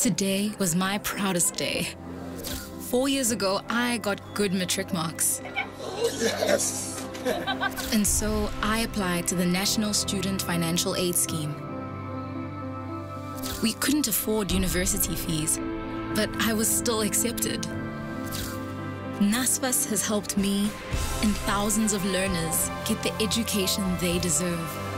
Today was my proudest day. 4 years ago, I got good matric marks. Yes. And so I applied to the National Student Financial Aid Scheme. We couldn't afford university fees, but I was still accepted. NSFAS has helped me and thousands of learners get the education they deserve.